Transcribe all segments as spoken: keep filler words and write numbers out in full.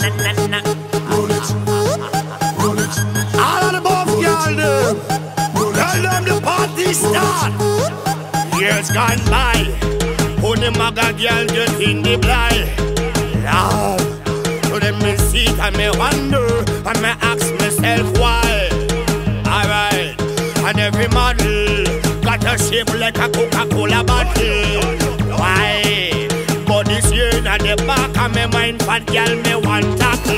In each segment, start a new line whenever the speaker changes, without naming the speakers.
na, na. Roll it, roll it. All of the above, girl, them. Tell them the party start. Years gone by, only maga girl just in the blind. Love, so them me see it and me wonder, and me ask myself why. Alright, and every model got a shape like a Coca-Cola bottle. Why? But this year in the back of my mind, fat girl me want tackle.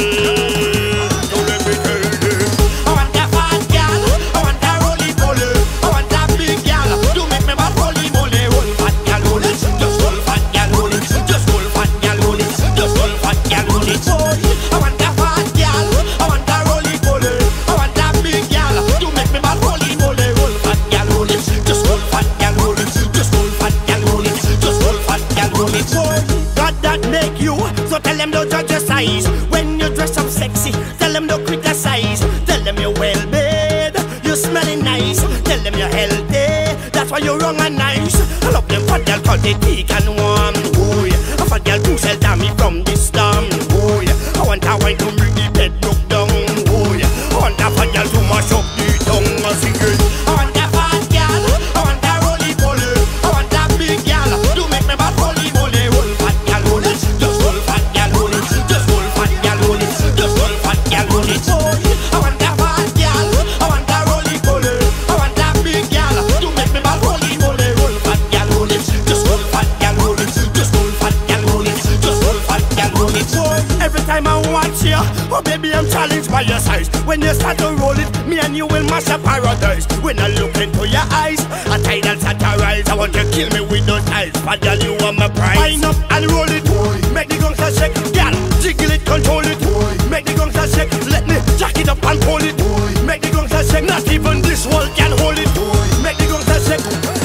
So let me tell you, I want that fat girl, I want that roly-poly, I want that big girl. You make me bad roly-moly, roll fat girl, roll it. Just roll fat girl, roll it. Just roll fat girl, roll it. Just roll fat girl, roll it. I want that fat girl, I want that roly-poly, I want that big girl. You make me bad roly-moly, roll fat girl, roll it. Just roll fat girl, roll it. Just roll fat girl, roll it. Just roll fat girl, roll it. God that make you, so tell them don't judge your size. When you dress up sexy, tell them don't criticize. Tell them you're well made, you smelling nice. Tell them you're healthy, that's why you're wrong and nice. I love them fat girl cause they thick and warm. Oh yeah, a fat girl too shelter me from the storm. Oh yeah, I want a wine to make the bed broke down. Oh yeah, I want a fat girl to mash up the tongue and sing it. I want that fat girl, I want that roly-poly, I want that big girl. You make me bad roly-moly, roll fat girl, roll it. Just roll fat girl, roll it. Just roll fat girl, roll it. Just roll fat girl, roll it. I want that fat girl, I want that roly-poly, I want that big girl. You make me bad roly-moly, roll fat girl, roll it. Just roll fat girl, roll it. Just roll fat girl, roll it. Just roll fat girl, roll it. Every time I watch you, oh baby, I'm challenged by your size. When you start to roll it, me and you will mash up paradise. When I look into your eyes, a tidal satirize. I want you to kill me with those eyes. But girl, you are my prize. Wind up and roll it, make the gangsta shake. Girl, jiggle it, control it. Make the gangsta shake. Let me jack it up and pull it. Make the gangsta shake. Not even this wall can hold it. Make the gangsta shake.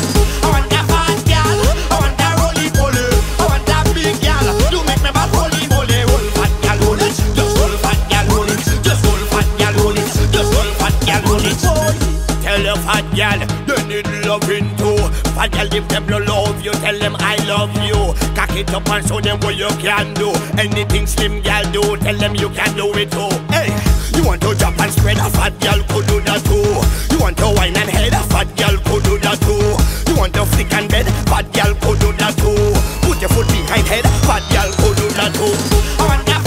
I want that fat girl, I want that roly-poly, I want that big girl. You make me bad roly-moly, roll fat girl, roll it. Just roll fat girl, roll it. Just roll fat girl, roll it. Just roll fat girl, roll it. Tell the fat girl they need loving too. Fat girl if them no love you, tell them I love you. Cock it up and show them what you can do. Anything slim girl do, tell them you can do it too. Hey, you want to jump and spread, a fat girl could do that too. You want to wine and head, a fat girl could do that too. You want to flick and bed, fat girl could do that too. Put your foot behind head, fat girl could do that too. I want that